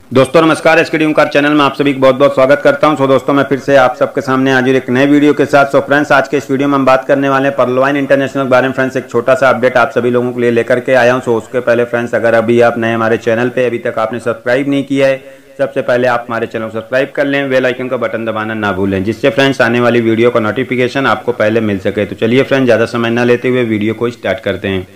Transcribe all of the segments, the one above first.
दोस्तों नमस्कार। SK D ओंकार channel में आप सभी का बहुत बहुत स्वागत करता हूं। दोस्तों मैं फिर से आप सबके सामने आज एक नए वीडियो के साथ। फ्रेंड्स आज के इस वीडियो में हम बात करने वाले हैं पर्लवाइन इंटरनेशनल के बारे में। फ्रेंड्स एक छोटा सा अपडेट आप सभी लोगों के लिए लेकर के आया हूं। उसके पहले फ्रेंड्स अगर अभी आप नए हमारे चैनल पे अभी तक आपने सब्सक्राइब नहीं किया है, सबसे पहले आप हमारे चैनल को सब्सक्राइब कर लें, बेल आइकन का बटन दबाना ना भूलें, जिससे फ्रेंड्स आने वाली वीडियो का नोटिफिकेशन आपको पहले मिल सके। तो चलिए फ्रेंड्स ज़्यादा समय न लेते हुए वीडियो को स्टार्ट करते हैं।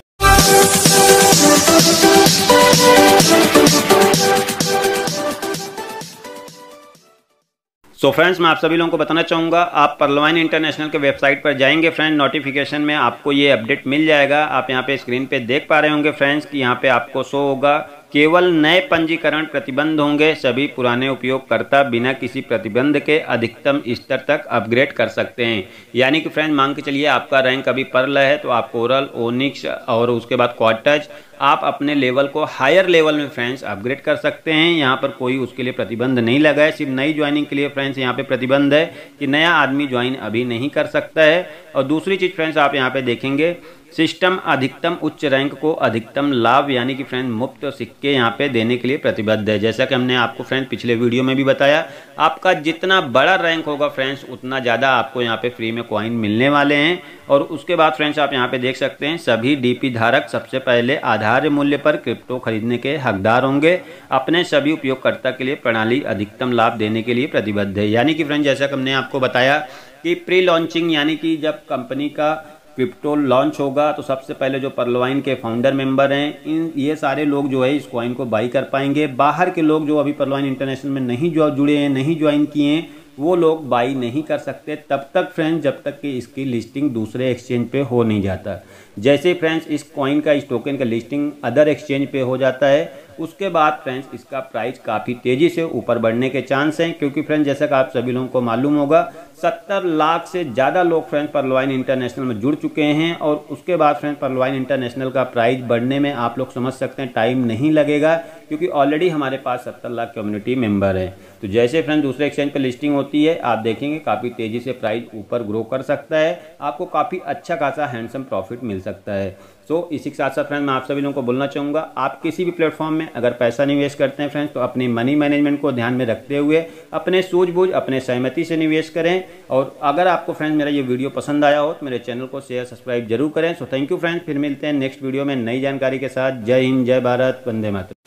फ्रेंड्स मैं आप सभी लोगों को बताना चाहूँगा, आप पर्लवाइन इंटरनेशनल के वेबसाइट पर जाएंगे फ्रेंड, नोटिफिकेशन में आपको ये अपडेट मिल जाएगा। आप यहाँ पे स्क्रीन पे देख पा रहे होंगे फ्रेंड्स कि यहाँ पे आपको शो होगा केवल नए पंजीकरण प्रतिबंध होंगे। सभी पुराने उपयोगकर्ता बिना किसी प्रतिबंध के अधिकतम स्तर तक अपग्रेड कर सकते हैं। यानी कि फ्रेंड मान के चलिए आपका रैंक अभी पर्ल है तो आप कोरल, ओनिक्स और उसके बाद क्वाड टच आप अपने लेवल को हायर लेवल में फ्रेंड्स अपग्रेड कर सकते हैं। यहाँ पर कोई उसके लिए प्रतिबंध नहीं लगा है। सिर्फ नई ज्वाइनिंग के लिए फ्रेंड्स यहाँ पे प्रतिबंध है कि नया आदमी ज्वाइन अभी नहीं कर सकता है। और दूसरी चीज़ फ्रेंड्स आप यहाँ पे देखेंगे सिस्टम अधिकतम उच्च रैंक को अधिकतम लाभ यानी कि फ्रेंड मुफ्त सिक्के यहाँ पे देने के लिए प्रतिबद्ध है। जैसा कि हमने आपको फ्रेंड पिछले वीडियो में भी बताया, आपका जितना बड़ा रैंक होगा फ्रेंड्स उतना ज़्यादा आपको यहाँ पे फ्री में कॉइन मिलने वाले हैं। और उसके बाद फ्रेंड्स आप यहाँ पे देख सकते हैं सभी डीपी धारक सबसे पहले आधार मूल्य पर क्रिप्टो खरीदने के हकदार होंगे। अपने सभी उपयोगकर्ता के लिए प्रणाली अधिकतम लाभ देने के लिए प्रतिबद्ध है। यानी कि फ्रेंड जैसा कि हमने आपको बताया कि प्री लॉन्चिंग यानी कि जब कंपनी का क्रिप्टो लॉन्च होगा तो सबसे पहले जो पर्लवाइन के फाउंडर मेंबर हैं ये सारे लोग जो है इस कॉइन को बाई कर पाएंगे। बाहर के लोग जो अभी पर्लवाइन इंटरनेशनल में नहीं जुड़े हैं, नहीं ज्वाइन किए हैं, वो लोग बाई नहीं कर सकते तब तक फ्रेंड्स जब तक कि इसकी लिस्टिंग दूसरे एक्सचेंज पे हो नहीं जाता। जैसे फ्रेंड्स इस कॉइन का, इस टोकन का लिस्टिंग अदर एक्सचेंज पे हो जाता है उसके बाद फ्रेंड्स इसका प्राइस काफ़ी तेज़ी से ऊपर बढ़ने के चांस हैं। क्योंकि फ्रेंड्स जैसा कि आप सभी लोगों को मालूम होगा 70 लाख से ज़्यादा लोग फ्रेंड्स पर्लवाइन इंटरनेशनल में जुड़ चुके हैं। और उसके बाद फ्रेंड्स पर्लवाइन इंटरनेशनल का प्राइस बढ़ने में आप लोग समझ सकते हैं टाइम नहीं लगेगा, क्योंकि ऑलरेडी हमारे पास 70 लाख कम्युनिटी मेंबर हैं। तो जैसे फ्रेंड्स दूसरे एक्सचेंज पर लिस्टिंग होती है आप देखेंगे काफ़ी तेज़ी से प्राइस ऊपर ग्रो कर सकता है, आपको काफ़ी अच्छा खासा हैंडसम प्रॉफिट मिल सकता है। इसी के साथ साथ फ्रेंड मैं आप सभी लोगों को बोलना चाहूँगा, आप किसी भी प्लेटफॉर्म में अगर पैसा निवेश करते हैं फ्रेंड्स तो अपनी मनी मैनेजमेंट को ध्यान में रखते हुए अपने सूझबूझ, अपने सहमति से निवेश करें। और अगर आपको फ्रेंड्स मेरा ये वीडियो पसंद आया हो तो मेरे चैनल को शेयर सब्सक्राइब जरूर करें। थैंक यू फ्रेंड्स, फिर मिलते हैं नेक्स्ट वीडियो में नई जानकारी के साथ। जय हिंद, जय भारत, वंदे मातरम।